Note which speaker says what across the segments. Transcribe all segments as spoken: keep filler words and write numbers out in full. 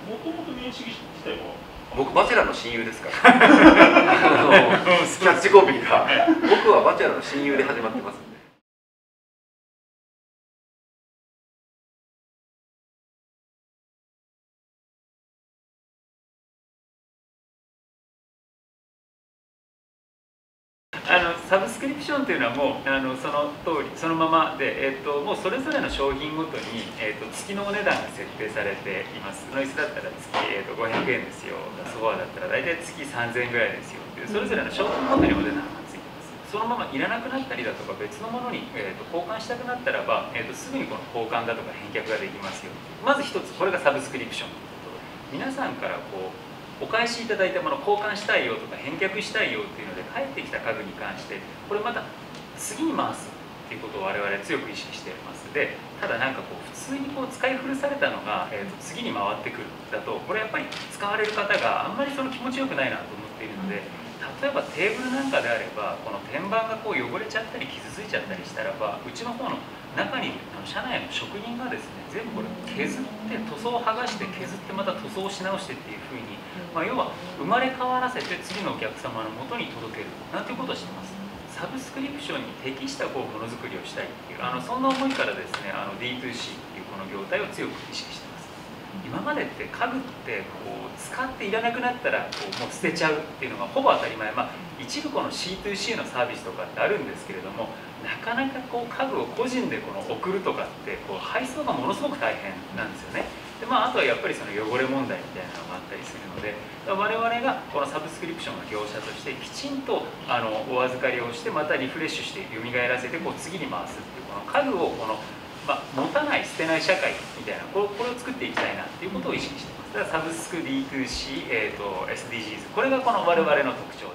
Speaker 1: もともと民主主義自体は
Speaker 2: 僕バチェラーの親友ですからあのキャッチコピーが僕はバチェラーの親友で始まってますんで。
Speaker 3: あのサブスクリプションというのはもうあのその通りそのままで、えー、ともうそれぞれの商品ごとに、えー、と月のお値段が設定されています。ノイズだったら月、えー、とごひゃくえんですよ、ソファーだったら大体月さんぜんえんぐらいですよっていう、それぞれの商品ごとにお値段がついてます。そのままいらなくなったりだとか別のものに、えー、と交換したくなったらば、えー、とすぐにこの交換だとか返却ができますよ。まず一つこれがサブスクリプションということ。皆さんからこうお返しいただいたもの交換したいよとか返却したいよっていうので返ってきた家具に関してこれまた次に回すっていうことを我々強く意識していますで、ただなんかこう普通にこう使い古されたのが、えー、と次に回ってくるだとこれやっぱり使われる方があんまりその気持ちよくないなと思っているので、例えばテーブルなんかであればこの天板がこう汚れちゃったり傷ついちゃったりしたらばうちの方の中にあの社内の職人がですね全部これ削って塗装を剥がして削ってまた塗装をし直してっていうふうに、まあ、要は生まれ変わらせて次のお客様のもとに届けるなんていうことをしてます。サブスクリプションに適したこうものづくりをしたいっていうあのそんな思いからですねあの ディーツーシー っていうこの業態を強く意識してます。今までって家具ってこう使っていらなくなったらこうもう捨てちゃうっていうのがほぼ当たり前、まあ、一部この シーツーシー のサービスとかってあるんですけれどもなかなかこう家具を個人でこの送るとかってこう配送がものすごく大変なんですよね。で、まあ、あとはやっぱりその汚れ問題みたいなのがあったりするので我々がこのサブスクリプションの業者としてきちんとあのお預かりをしてまたリフレッシュして蘇らせてこう次に回すっていうこの家具をこのまあ、持たない捨てない社会みたいなこれ、これを作っていきたいなっていうことを意識しています。だからサブスク ディーツーシー、えー、と エスディージーズ これがこの我々の特徴です。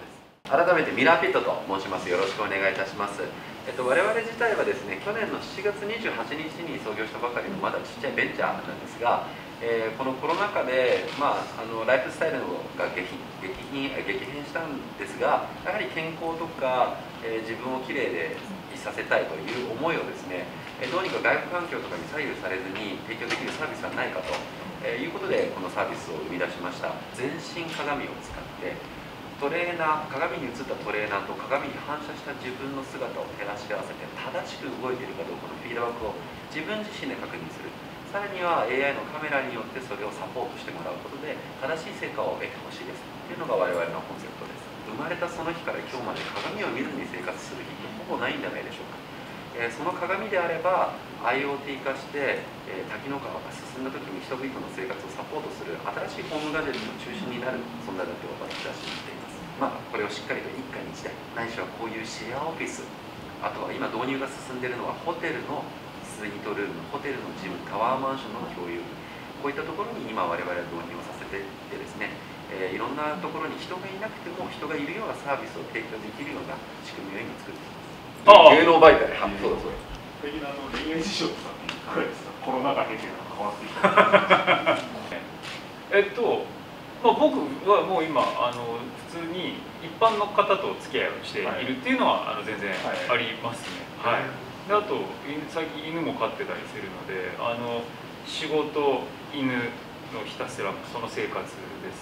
Speaker 2: 改めてミラーピットと申します。よろしくお願いいたします。えっと、我々自体はですね去年のしちがつにじゅうはちにちに創業したばかりのまだちっちゃいベンチャーなんですが、えー、このコロナ禍で、まあ、あのライフスタイルが激激変激変したんですがやはり健康とか、えー、自分をきれいでいさせたいという思いをですねどうにか外部環境とかに左右されずに提供できるサービスはないかということでこのサービスを生み出しました。全身鏡を使ってトレーナー鏡に映ったトレーナーと鏡に反射した自分の姿を照らし合わせて正しく動いているかどうかのフィードバックを自分自身で確認する。さらには エーアイ のカメラによってそれをサポートしてもらうことで正しい成果を得てほしいですというのが我々のコンセプトです。生まれたその日から今日まで鏡を見ずに生活する日ってほぼないんじゃないでしょうか。えー、その鏡であれば アイオーティー 化して、えー、多機能化が進んだ時に人々の生活をサポートする新しいホームガジェットの中心になる存在だと私は信じています。まあ、これをしっかりと一家に一台ないしはこういうシェアオフィス、あとは今導入が進んでいるのはホテルのスイートルーム、ホテルのジム、タワーマンションの共有、こういったところに今我々は導入をさせていてですね、えー、いろんなところに人がいなくても人がいるようなサービスを提供できるような仕組みを今作っています。芸能媒体、あ、そうだそうだ。
Speaker 1: 最近のあの恋愛事情とかいかがですか？コロナ禍経験が変わってきた。
Speaker 3: えっと、まあ、僕はもう今あの普通に一般の方とお付き合いをしているっていうのは、はい、あの全然ありますね。はい。はい、であと最近犬も飼ってたりするので、あの仕事犬のひたすらその生活です。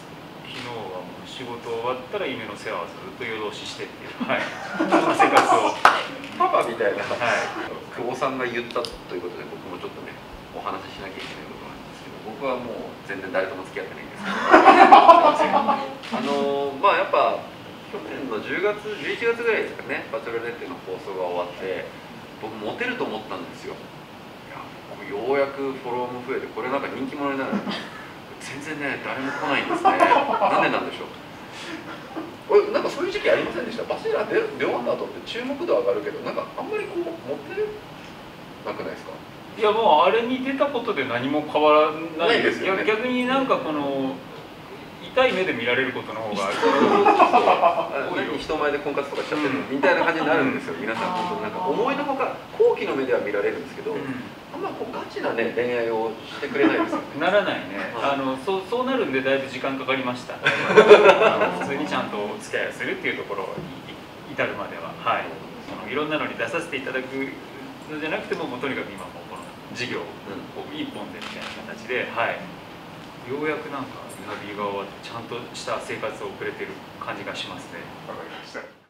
Speaker 3: 昨日はもう仕事終わったら犬の世話をずっと夜通ししてっていう、はい、その生活を
Speaker 2: パパみたいな、
Speaker 3: はい、
Speaker 2: 久保さんが言ったということで僕もちょっとねお話ししなきゃいけないことなんですけど、僕はもう全然誰とも付き合ってないんですけどあのまあやっぱ去年のじゅうがつじゅういちがつぐらいですかね、バチェロレッテの放送が終わって僕モテると思ったんですよ。いやようやくフォロワーも増えてこれなんか人気者になる全然ね誰も来ないんですね。なんでなんでしょう。これなんかそういう時期ありませんでした？バチェラー出終わった後って注目度上がるけどなんかあんまりこう持ってるなくないですか？
Speaker 3: いやもうあれに出たことで何も変わらないですよね。逆になんかこの痛い目で見られることの方が
Speaker 2: 何人前で婚活とかしちゃってるのみたいな感じになるんですよ。皆さん本当なんか思いのほか好奇の目では見られるんですけど、うん、あんまこうガチなね恋愛をしてくれないですよね。
Speaker 3: ならないね。あのそうそうなるんでだいぶ時間かかりました。あの普通にちゃんとお付き合いをするっていうところに至るまでは、はい。そのいろんなのに出させていただくのじゃなくても、もうとにかく今もうこの事業を一本でみたいな形で、はい。 ようやくなんかリハビリ側はちゃんとした生活を送れてる感じがしますね。
Speaker 1: わかりました。